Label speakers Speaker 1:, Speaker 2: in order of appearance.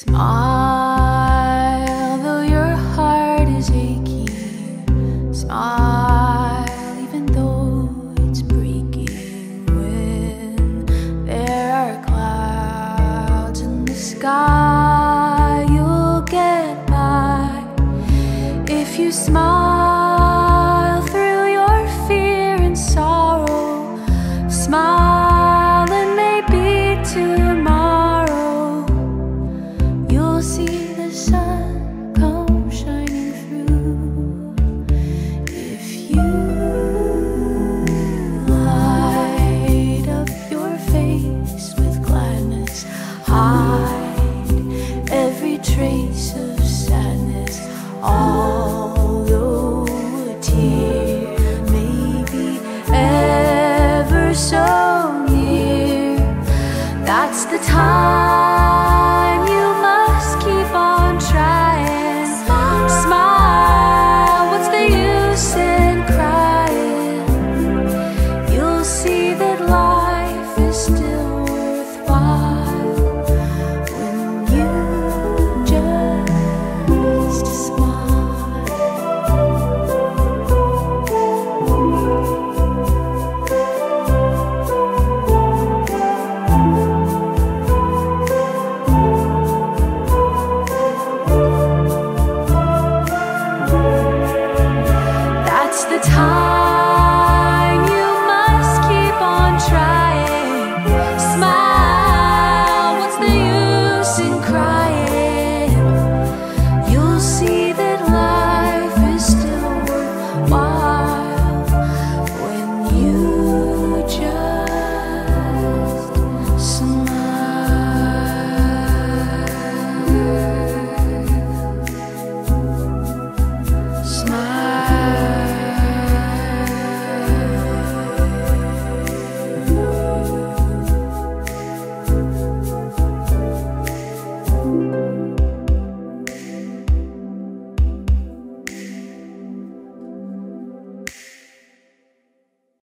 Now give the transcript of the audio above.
Speaker 1: Smile, though your heart is aching. Smile, even though it's breaking. When there are clouds in the sky, you'll get by. If you smile through your fear and sorrow, smile and maybe tomorrow you'll see the sun come shining through. If you light up your face with gladness, hide every trace of sadness, although a tear may be ever so near. That's the time you must keep on trying. Smile, what's the use in crying? You'll see that life is still worthwhile when you just smile. That's the time you must keep on trying. Smile, what's the use in crying? You'll see that life is still worthwhile when you just smile. Smile.